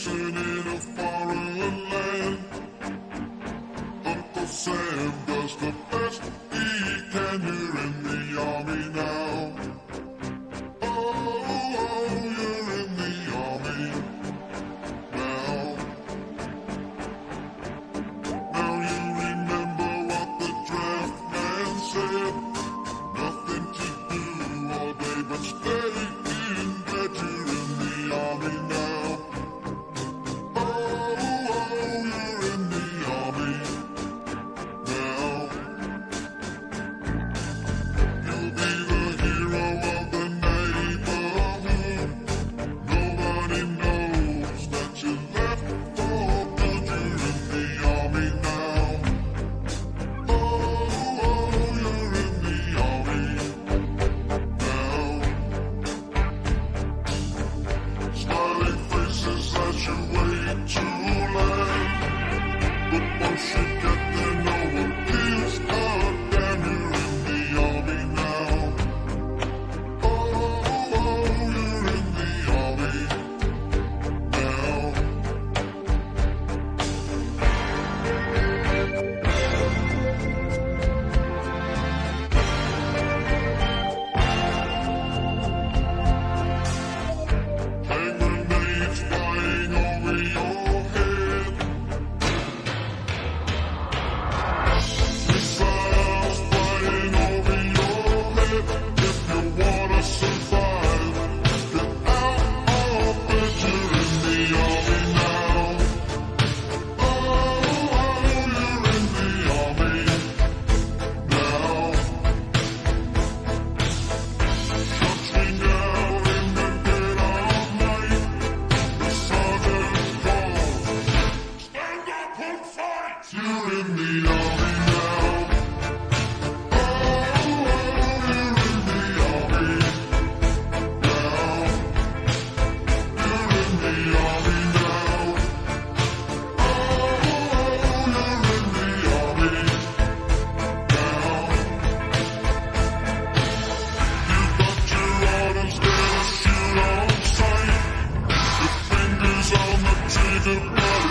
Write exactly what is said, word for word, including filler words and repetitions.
vacation in a foreign land. Uncle Sam does the best he can. You're in the army now. Oh, oh, you're in the army now. Now you remember what the draft man said. Nothing to do all day but stay in bed. You're in the army now. Oh, oh, you're in the army now. You'll be the hero of the neighborhood. Nobody knows that you left for good. You're in the army now. Oh, oh, you're in the army now. Smiling faces as you wait to land. But once you get there, no one gives a damn. You're in the army now. Oh, oh, you're in the army now. Hand grenades flying over your head. Missiles flying over your head. If you wanna survive, get out of bed. You're in the army now. Oh, oh, you're in the army now. Shots ring out in the dead of night. The sergeant calls, stand up and fight. You're in the army now. Oh, oh, you're in the army now. You're in the army now. Oh, oh, you're in the army now. You got your orders there to shoot on sight. Your fingers on the trigger, but